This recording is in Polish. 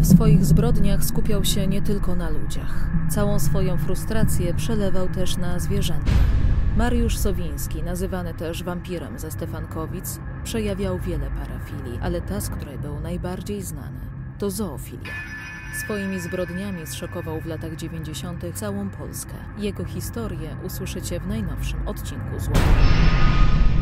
swoich zbrodniach skupiał się nie tylko na ludziach. Całą swoją frustrację przelewał też na zwierzęta. Mariusz Sowiński, nazywany też wampirem ze Stefankowic, przejawiał wiele parafilii, ale ta, z której był najbardziej znany, to zoofilia. Swoimi zbrodniami zszokował w latach 90. całą Polskę. Jego historię usłyszycie w najnowszym odcinku Złota.